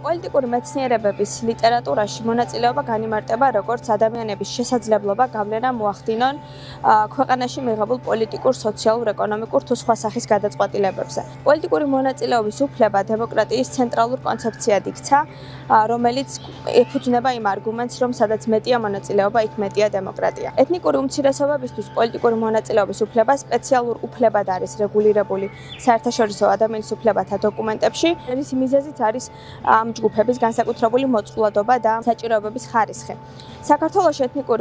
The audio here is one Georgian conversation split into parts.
პოლიტიკური მეცნიერებების ლიტერატურაში მონაწილეობა განიმარტება როგორც ადამიანების შესაძლებლობა გავლენა მოახდინონ ქვეყანაში მიღებულ პოლიტიკურ, სოციალურ, ეკონომიკურ თუ სხვა სახის გადაწყვეტილებებზე. პოლიტიკური მონაწილეობის უფლება დემოკრატიის ცენტრალურ კონცეფციად იქცა, რომელიც ეფუძნება იმ არგუმენტს, რომ სადაც მეტია მონაწილეობა, იქ მეტია დემოკრატია. ეთნიკური უმცირესობებისთვის პოლიტიკური მონაწილეობის უფლება სპეციალურ უფლებად არის რეგულირებული საერთაშორისო ადამიანის უფლებათა დოკუმენტებში. ეს მიზეზიც არის ამ ჯგუფების განსაკუთრებული მოწყვლადობა და საჭიროებების ხარისხი. საქართველოში ეთნიკური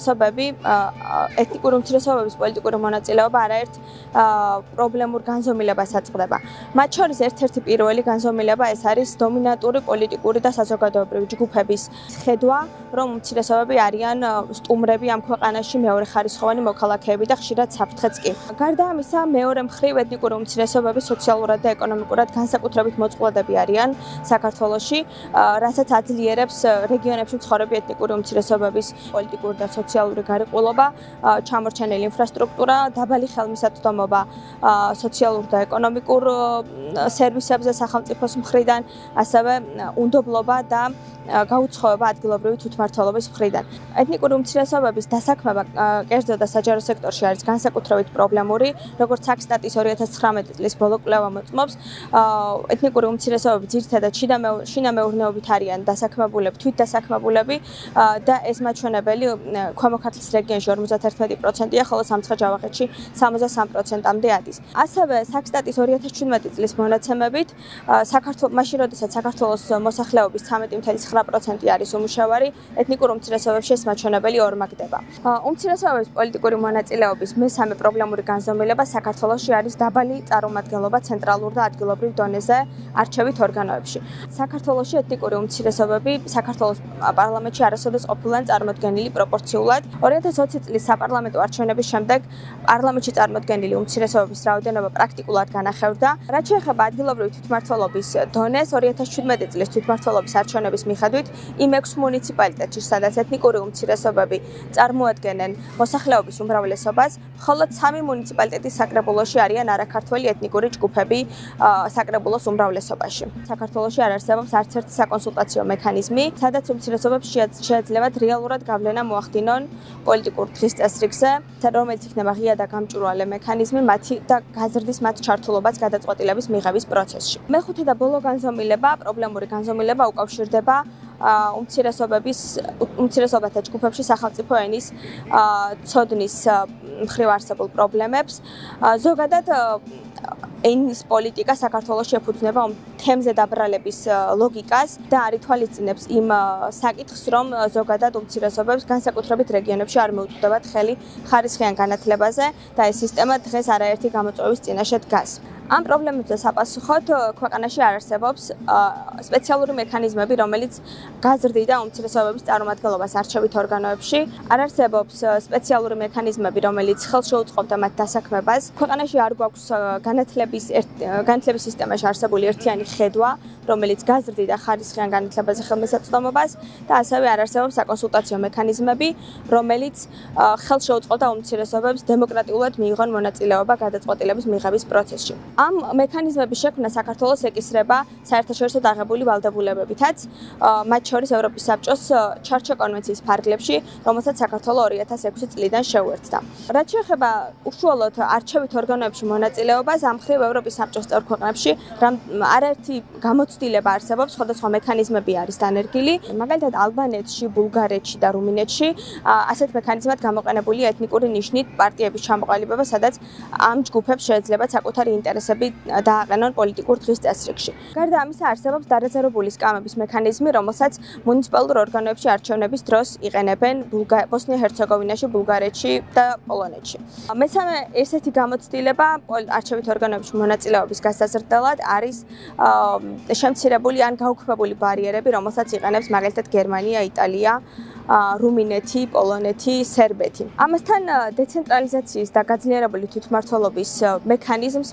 უმცირესობების პოლიტიკური მონაწილეობა არაერთ პრობლემურ განზომილებას აწყდება. მათ შორის ერთ-ერთი პირველი განზომილება ეს არის დომინანტური პოლიტიკური და საზოგადოებრივი ჯგუფების ხედვა, რომ უმცირესობები არიან სტუმრები ამ ქვეყანაში, მეორეხარისხოვანი მოქალაქეები და ხშირად საფრთხეც კი. გარდა ამისა, მეორე მხრივ ეთნიკური უმცირესობები სოციალურად და ეკონომიკურად განსაკუთრებით მოწყვლადები არიან საქართველოში, რასაც აძლიერებს რეგიონებში მცხოვრები ეთნიკური უმცირესობების პოლიტიკური და სოციალური გარიყულობა, ჩამორჩენილი ინფრასტრუქტურა, დაბალი ხელმისაწვდომობა სოციალურ და ეკონომიკურ სერვისებზე სახელმწიფოს მხრიდან, ასევე უნდობლობა და გაუცხოება ადგილობრივი თვითმმართველობის მხრიდან. ეთნიკური უმცირესობების დასაქმება კერძო და საჯარო სექტორში არის განსაკუთრებით პრობლემური, როგორც საქსტატის 2019 წლის ბოლო კვლევა მოწმობს. ეთნიკური უმცირესობები ძირითადად შინამეურნეობით არიან დასაქმებულები, თვითდასაქმებულები და ეს მაჩვენებელი ქვემო ქართლის რეგიონში 51%-ია, ხოლო სამცხე-ჯავახეთში 63%-მდე ადის. ასევე საქსტატის 2017 წლის მონაცემებით, მაშინ როდესაც საქართველოს მოსახლეობის 13.9% არის უმუშევარი, ეთნიკურ უმცირესობებში ეს მაჩვენებელი ორმაგდება. უმცირესობების პოლიტიკური მონაწილეობის მესამე პრობლემური განზომილება საქართველოში არის დაბალი წარმომადგენლობა ცენტრალურ და ადგილობრივ დონეზე არჩევით ორგანოებში. საქართველოში ეთნიკური უმცირესობები საქართველოს პარლამენტში არასოდეს ყოფილან წარმოდგენილი პროპორციულად. 2020 წლის საპარლამენტო არჩევნების შემდეგ პარლამენტში წარმოდგენილი უმცირესობების რაოდენობა პრაქტიკულად განახევდა. რაც შეეხება ადგილობრივი თვითმმართველობის დონეს, 2017 წლის თვითმმართველობის არჩევნების მიხედვით იმ 6 მუნიციპალიტეტში, სადაც ეთნიკური უმცირესობები წარმოადგენენ მოსახლეობის უმრავლესობას, მხოლოდ 3 მუნიციპალიტეტის საკრებულოში არიან არაქართველი ეთნიკური ჯგუფები საკრებულოს უმრავლესობაში. საქართველოში არ არსებობს არც ერთი საკონსულტაციო მექანიზმი, სადაც უმცირესობებს შეეძლებათ რეალურად გავლენა მოახდინონ პოლიტიკურ დღის წესრიგზე, რომელიც იქნება ღია და გამჭვირვალე მექანიზმი და გაზრდის მათ ჩართულობას გადაწყვეტილების მიღების პროცესში. მეხუთე და ბოლო განზომილება, პრობლემური განზომილება უკავშირდება უმცირესობათა ჯგუფებში სახელმწიფო ენის ცოდნის მხრივ არსებულ პრობლემებს. ზოგადად ენის პოლიტიკა საქართველოში ეფუძნება თემზე დაბრალების ლოგიკას და არ ითვალისწინებს იმ საკითხს, რომ ზოგადად უმცირესობებს განსაკუთრებით რეგიონებში არ მეუწვდებათ ხელი ხარისხიან განათლებაზე და ეს სისტემა დღეს არაერთი გამოწვევის წინაშე დგას. ამ პრობლემებზე საპასუხოდ ქვეყანაში არ არსებობს სპეციალური მექანიზმები, რომელიც გაზრდიდა უმცირესობების წარმომადგენლობას არჩევით ორგანოებში. არ არსებობს სპეციალური მექანიზმები, რომელიც ხელს შეუწყობდა მათ დასაქმებას. ქვეყანაში არ გვაქვს განათლების სისტემაში არსებული ერთიანი ხედვა, რომელიც გაზრდიდა ხარისხიან განათლებაზე ხელმისაწვდომობას და ასევე არ არსებობს საკონსულტაციო მექანიზმები, რომელიც ხელს შეუწყობდა უმცირესობებს დემოკრატიულად მიიღონ მონაწილეობა გადაწყვეტილების მიღების პროცესში. ამ მექანიზმების შექმნა საქართველოს ეკისრება საერთაშორისო დაღებული ვალდებულებებითაც, მათ შორის ევროპის საბჭოს ჩარჩო კონვენციის ფარგლებში, რომელსაც საქართველო 2006 წლიდან შეუერთდა. რაც შეეხება უშუალოდ არჩევით ორგანოებში მონაწილეობას, ამ მხრივ ევროპის საბჭოს წევრ ქვეყნებში არაერთი გამოცდილება არსებობს, სხვადასხვა მექანიზმები არის დანერგილი. მაგალითად, ალბანეთში, ბულგარეთში და რუმინეთში ასეთ მექანიზმად გამოყენებულია ეთნიკური ნიშნით პარტიების ჩამოყალიბება, სადაც ამ ჯგუფებს შეეძლებათ საკუთარი ინტერესები დააყენონ პოლიტიკურ დღის წესრიგში. გარდა ამისა, არსებობს დარეზერვებული სკამების მექანიზმი, რომელსაც მუნიციპალურ ორგანოებში არჩევნების დროს იყენებენ ბოსნია-ჰერცეგოვინაში, ბულგარეთში და პოლონეთში. მესამე ესეთი გამოცდილება არჩევით ორგანოებში მონაწილეობის გასაზრდელად არის შემცირებული ან გაუქმებული ბარიერები, რომელსაც იყენებს მაგალითად გერმანია, იტალია, რუმინეთი, პოლონეთი, სერბეთი. ამასთან დეცენტრალიზაციის და გაძლიერებული თვითმმართველობის მექანიზმს მნიშვნელოვანი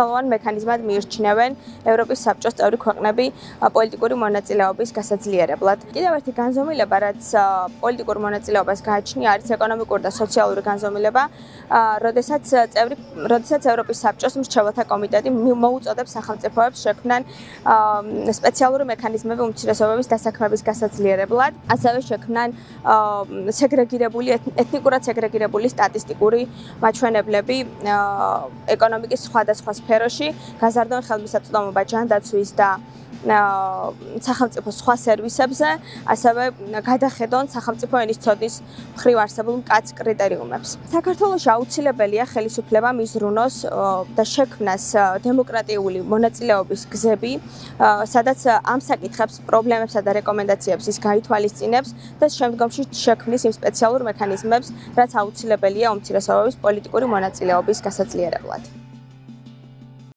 მნიშვნელოვან მექანიზმად მიიჩნევენ ევროპის საბჭოს წევრი ქვეყნები პოლიტიკური მონაწილეობის გასაძლიერებლად. კიდევ ერთი განზომილება, რაც პოლიტიკურ მონაწილეობას გააჩნია, არის ეკონომიკური და სოციალური განზომილება, როდესაც ევროპის საბჭოს მრჩეველთა კომიტეტი მოუწოდებს სახელმწიფოებს შექმნან სპეციალური მექანიზმები უმცირესობების დასაქმების გასაძლიერებლად, ასევე შექმნან ეთნიკურად სეგრეგირებული სტატისტიკური მაჩვენებლები ეკონომიკის სხვადასხვა სფეროში, გაზარდონ ხელმისაწვდომობა ჯანდაცვის და სახელმწიფო სხვა სერვისებზე, ასევე გადახედონ სახელმწიფო ენის ცოდნის მხრივ არსებულ მკაც კრიტერიუმებს. საქართველოში აუცილებელია ხელისუფლება მიზრუნოს და შექმნას დემოკრატიული მონაწილეობის გზები, სადაც ამ საკითხებს, პრობლემებსა და რეკომენდაციებს ის გაითვალისწინებს და შემდგომში შექმნის იმ სპეციალურ მექანიზმებს, რაც აუცილებელია უმცირესობების პოლიტიკური მონაწილეობის გასაძლიერებლად.